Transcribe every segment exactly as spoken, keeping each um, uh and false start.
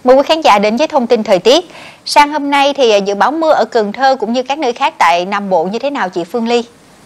Mời quý khán giả đến với thông tin thời tiết. Sang hôm nay thì dự báo mưa ở Cần Thơ cũng như các nơi khác tại Nam Bộ như thế nào chị Phương Ly?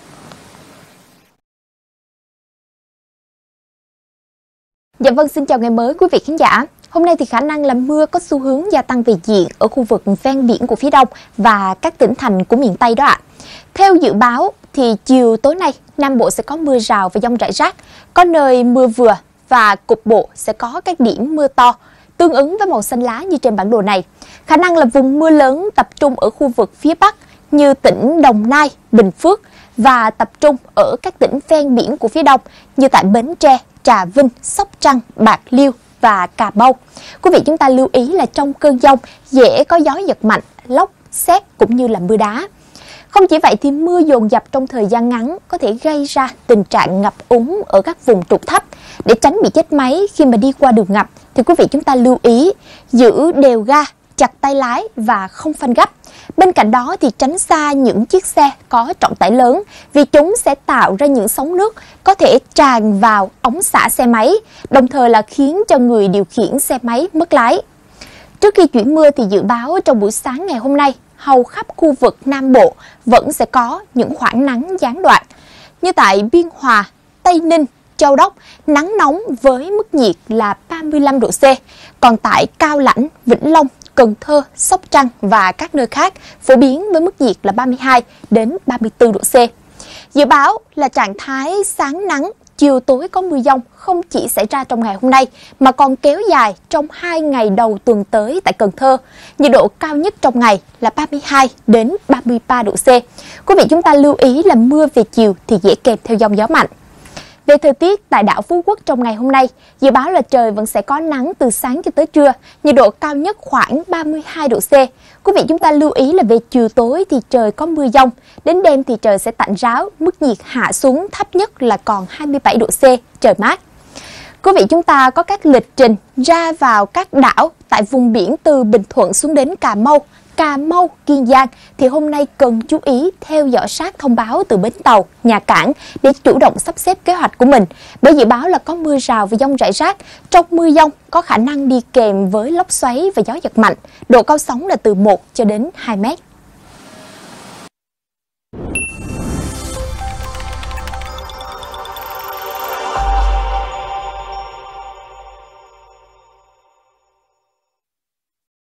Dạ vâng, xin chào ngày mới quý vị khán giả. Hôm nay thì khả năng là mưa có xu hướng gia tăng về diện ở khu vực ven biển của phía Đông và các tỉnh thành của miền Tây đó ạ. Theo dự báo thì chiều tối nay Nam Bộ sẽ có mưa rào và dông rải rác, có nơi mưa vừa và cục bộ sẽ có các điểm mưa to, tương ứng với màu xanh lá như trên bản đồ này. Khả năng là vùng mưa lớn tập trung ở khu vực phía Bắc như tỉnh Đồng Nai, Bình Phước và tập trung ở các tỉnh ven biển của phía Đông như tại Bến Tre, Trà Vinh, Sóc Trăng, Bạc Liêu và Cà Mau. Quý vị chúng ta lưu ý là trong cơn dông dễ có gió giật mạnh, lốc, sét cũng như là mưa đá. Không chỉ vậy thì mưa dồn dập trong thời gian ngắn có thể gây ra tình trạng ngập úng ở các vùng trũng thấp. Để tránh bị chết máy khi mà đi qua đường ngập thì quý vị chúng ta lưu ý giữ đều ga, chặt tay lái và không phanh gấp. Bên cạnh đó thì tránh xa những chiếc xe có trọng tải lớn vì chúng sẽ tạo ra những sóng nước có thể tràn vào ống xả xe máy, đồng thời là khiến cho người điều khiển xe máy mất lái. Trước khi chuyển mưa thì dự báo trong buổi sáng ngày hôm nay, hầu khắp khu vực Nam Bộ vẫn sẽ có những khoảng nắng gián đoạn. Như tại Biên Hòa, Tây Ninh, Châu Đốc, nắng nóng với mức nhiệt là ba mươi lăm độ C. Còn tại Cao Lãnh, Vĩnh Long, Cần Thơ, Sóc Trăng và các nơi khác phổ biến với mức nhiệt là ba mươi hai đến ba mươi tư độ C. Dự báo là trạng thái sáng nắng, chiều tối có mưa dông không chỉ xảy ra trong ngày hôm nay mà còn kéo dài trong hai ngày đầu tuần tới tại Cần Thơ. Nhiệt độ cao nhất trong ngày là ba mươi hai đến ba mươi ba độ C. Quý vị chúng ta lưu ý là mưa về chiều thì dễ kèm theo dông gió mạnh. Về thời tiết tại đảo Phú Quốc trong ngày hôm nay, dự báo là trời vẫn sẽ có nắng từ sáng cho tới trưa, nhiệt độ cao nhất khoảng ba mươi hai độ C. Quý vị chúng ta lưu ý là về chiều tối thì trời có mưa dông, đến đêm thì trời sẽ tạnh ráo, mức nhiệt hạ xuống thấp nhất là còn hai mươi bảy độ C, trời mát. Quý vị chúng ta có các lịch trình ra vào các đảo tại vùng biển từ Bình Thuận xuống đến Cà Mau, Cà Mau, Kiên Giang thì hôm nay cần chú ý theo dõi sát thông báo từ bến tàu, nhà cảng để chủ động sắp xếp kế hoạch của mình. Bởi dự báo là có mưa rào và dông rải rác, trong mưa dông có khả năng đi kèm với lốc xoáy và gió giật mạnh, độ cao sóng là từ một cho đến hai mét.